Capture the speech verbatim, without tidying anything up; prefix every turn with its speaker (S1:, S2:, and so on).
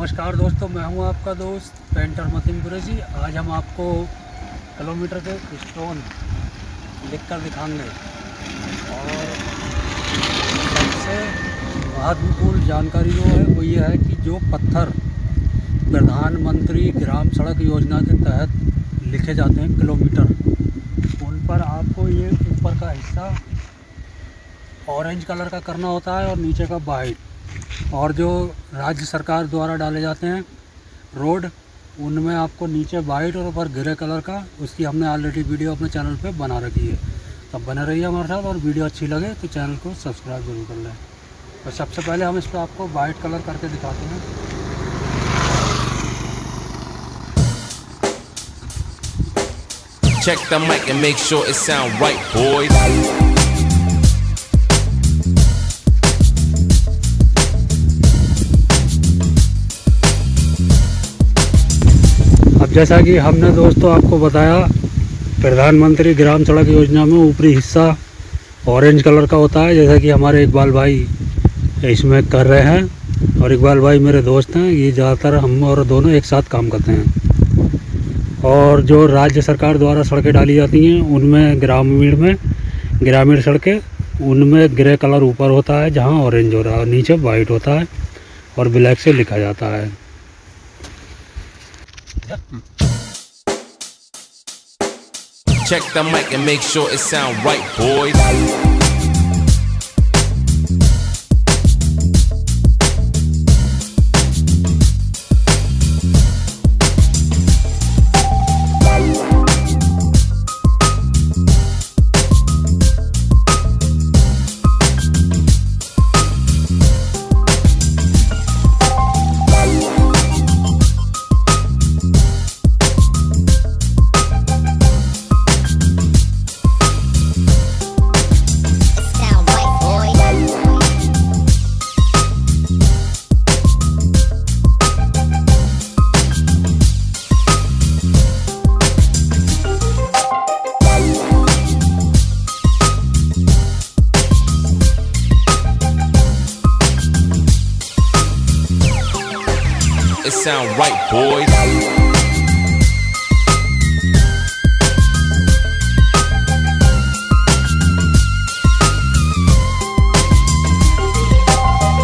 S1: नमस्कार दोस्तों, मैं हूं आपका दोस्त पेंटर मतीन कुरैशी। आज हम आपको किलोमीटर के स्टोन लिखकर दिखाएंगे और सबसे महत्वपूर्ण जानकारी जो है वो ये है कि जो पत्थर प्रधानमंत्री ग्राम सड़क योजना के तहत लिखे जाते हैं किलोमीटर, उन पर आपको ये ऊपर का हिस्सा ऑरेंज कलर का करना होता है और नीचे का वाइट। और जो राज्य सरकार द्वारा डाले जाते हैं रोड, उनमें आपको नीचे वाइट और ऊपर ग्रे कलर का, उसकी हमने ऑलरेडी वीडियो अपने चैनल पे बना रखी है। तब बने रहिए हमारे साथ, और वीडियो अच्छी लगे तो चैनल को सब्सक्राइब जरूर कर लें। तो सबसे पहले हम इस पर आपको वाइट कलर करके दिखाते हैं।
S2: Check the mic and make sure it sound right, boys.
S1: अब जैसा कि हमने दोस्तों आपको बताया, प्रधानमंत्री ग्राम सड़क योजना में ऊपरी हिस्सा ऑरेंज कलर का होता है, जैसा कि हमारे इकबाल भाई इसमें कर रहे हैं। और इकबाल भाई मेरे दोस्त हैं, ये ज़्यादातर हम और दोनों एक साथ काम करते हैं। और जो राज्य सरकार द्वारा सड़कें डाली जाती हैं उनमें ग्रामीण में ग्रामीण सड़कें, उनमें ग्रे कलर ऊपर होता है जहां ऑरेंज हो रहा है, नीचे वाइट होता है और ब्लैक से लिखा जाता है।
S2: Check the mic and make sure it sound right, boys. It sound right, boys.